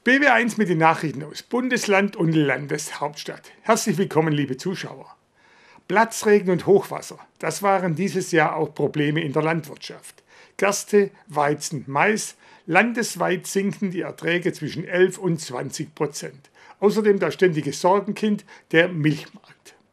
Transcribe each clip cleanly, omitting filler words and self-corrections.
BW1 mit den Nachrichten aus Bundesland und Landeshauptstadt. Herzlich willkommen, liebe Zuschauer. Platzregen und Hochwasser, das waren dieses Jahr auch Probleme in der Landwirtschaft. Gerste, Weizen, Mais, landesweit sinken die Erträge zwischen 11 und 20%. Außerdem das ständige Sorgenkind, der Milchmarkt.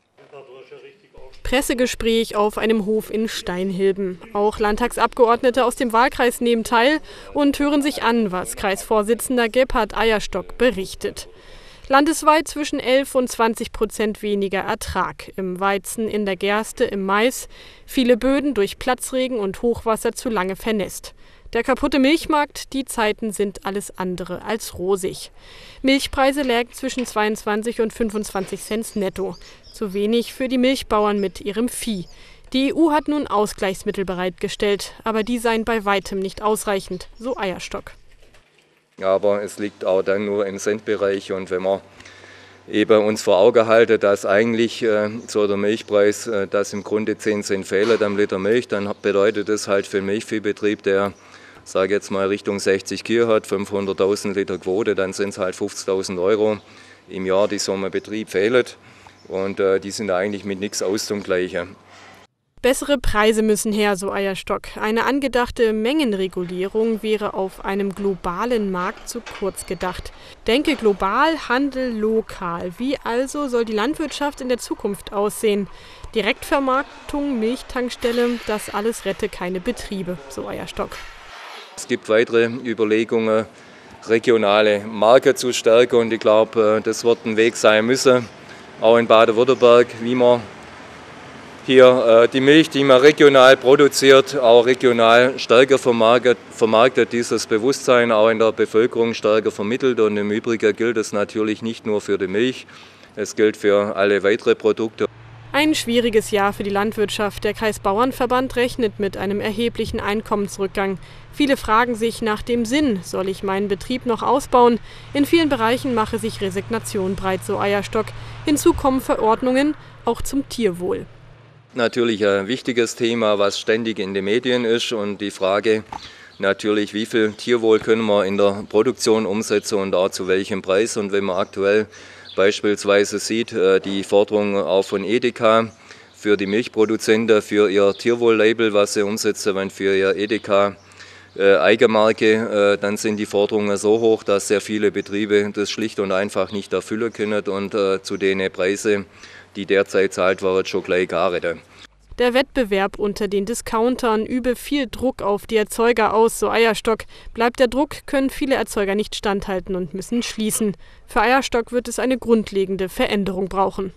Pressegespräch auf einem Hof in Steinhilben. Auch Landtagsabgeordnete aus dem Wahlkreis nehmen teil und hören sich an, was Kreisvorsitzender Gebhard Eierstock berichtet. Landesweit zwischen 11 und 20% weniger Ertrag. Im Weizen, in der Gerste, im Mais. Viele Böden durch Platzregen und Hochwasser zu lange vernässt. Der kaputte Milchmarkt, die Zeiten sind alles andere als rosig. Milchpreise lägen zwischen 22 und 25 Cent netto. Zu wenig für die Milchbauern mit ihrem Vieh. Die EU hat nun Ausgleichsmittel bereitgestellt, aber die seien bei weitem nicht ausreichend, so Eierstock. Aber es liegt auch dann nur im Centbereich, und wenn wir eben uns vor Augen halten, dass eigentlich so der Milchpreis, dass im Grunde 10 Cent fehlen am Liter Milch, dann bedeutet das halt für einen Milchviehbetrieb, der, sage jetzt mal, Richtung 60 Kühe hat, 500.000 Liter Quote, dann sind es halt 50.000 € im Jahr, die so einem Betrieb fehlen. Und die sind eigentlich mit nichts auszugleichen. Bessere Preise müssen her, so Eierstock. Eine angedachte Mengenregulierung wäre auf einem globalen Markt zu kurz gedacht. Denke global, handel lokal. Wie also soll die Landwirtschaft in der Zukunft aussehen? Direktvermarktung, Milchtankstelle, das alles rette keine Betriebe, so Eierstock. Es gibt weitere Überlegungen, regionale Marken zu stärken, und ich glaube, das wird ein Weg sein müssen, auch in Baden-Württemberg, wie man hier die Milch, die man regional produziert, auch regional stärker vermarktet, dieses Bewusstsein auch in der Bevölkerung stärker vermittelt. Und im Übrigen gilt es natürlich nicht nur für die Milch, es gilt für alle weitere Produkte. Ein schwieriges Jahr für die Landwirtschaft. Der Kreisbauernverband rechnet mit einem erheblichen Einkommensrückgang. Viele fragen sich nach dem Sinn, soll ich meinen Betrieb noch ausbauen? In vielen Bereichen mache sich Resignation breit, so Eierstock. Hinzu kommen Verordnungen, auch zum Tierwohl. Natürlich ein wichtiges Thema, was ständig in den Medien ist, und die Frage natürlich, wie viel Tierwohl können wir in der Produktion umsetzen und auch zu welchem Preis. Und wenn man aktuell beispielsweise sieht, die Forderung auch von Edeka für die Milchproduzenten, für ihr Tierwohl-Label, was sie umsetzen wollen, für ihr Edeka Eigenmarke, dann sind die Forderungen so hoch, dass sehr viele Betriebe das schlicht und einfach nicht erfüllen können und zu den Preisen, die derzeit zahlt werden, schon gleich gar nicht. Der Wettbewerb unter den Discountern übe viel Druck auf die Erzeuger aus, so Eierstock. Bleibt der Druck, können viele Erzeuger nicht standhalten und müssen schließen. Für Eierstock wird es eine grundlegende Veränderung brauchen.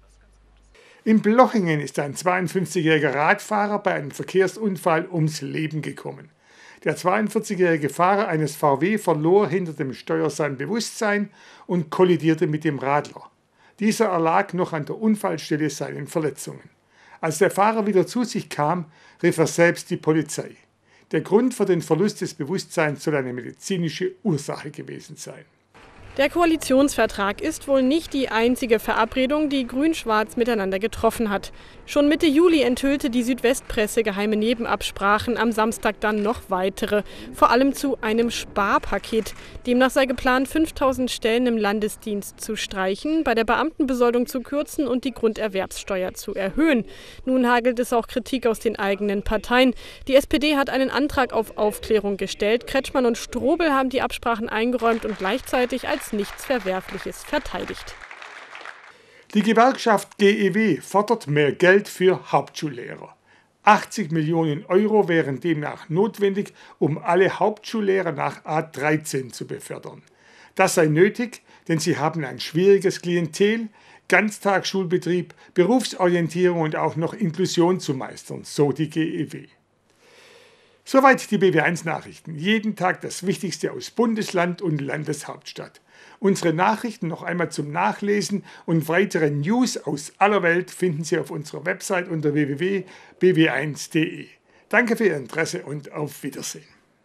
In Blochingen ist ein 52-jähriger Radfahrer bei einem Verkehrsunfall ums Leben gekommen. Der 42-jährige Fahrer eines VW verlor hinter dem Steuer sein Bewusstsein und kollidierte mit dem Radler. Dieser erlag noch an der Unfallstelle seinen Verletzungen. Als der Fahrer wieder zu sich kam, rief er selbst die Polizei. Der Grund für den Verlust des Bewusstseins soll eine medizinische Ursache gewesen sein. Der Koalitionsvertrag ist wohl nicht die einzige Verabredung, die Grün-Schwarz miteinander getroffen hat. Schon Mitte Juli enthüllte die Südwestpresse geheime Nebenabsprachen, am Samstag dann noch weitere. Vor allem zu einem Sparpaket. Demnach sei geplant, 5.000 Stellen im Landesdienst zu streichen, bei der Beamtenbesoldung zu kürzen und die Grunderwerbssteuer zu erhöhen. Nun hagelt es auch Kritik aus den eigenen Parteien. Die SPD hat einen Antrag auf Aufklärung gestellt. Kretschmann und Strobel haben die Absprachen eingeräumt und gleichzeitig als nichts Verwerfliches verteidigt. Die Gewerkschaft GEW fordert mehr Geld für Hauptschullehrer. 80 Millionen € wären demnach notwendig, um alle Hauptschullehrer nach A13 zu befördern. Das sei nötig, denn sie haben ein schwieriges Klientel, Ganztagsschulbetrieb, Berufsorientierung und auch noch Inklusion zu meistern, so die GEW. Soweit die BW1 Nachrichten. Jeden Tag das Wichtigste aus Bundesland und Landeshauptstadt. Unsere Nachrichten noch einmal zum Nachlesen und weitere News aus aller Welt finden Sie auf unserer Website unter www.bw1.de. Danke für Ihr Interesse und auf Wiedersehen.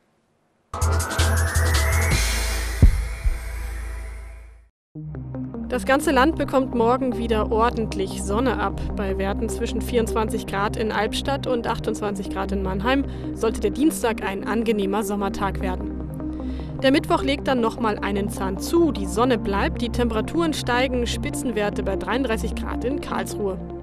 Das ganze Land bekommt morgen wieder ordentlich Sonne ab. Bei Werten zwischen 24 Grad in Albstadt und 28 Grad in Mannheim sollte der Dienstag ein angenehmer Sommertag werden. Der Mittwoch legt dann nochmal einen Zahn zu. Die Sonne bleibt, die Temperaturen steigen, Spitzenwerte bei 33 Grad in Karlsruhe.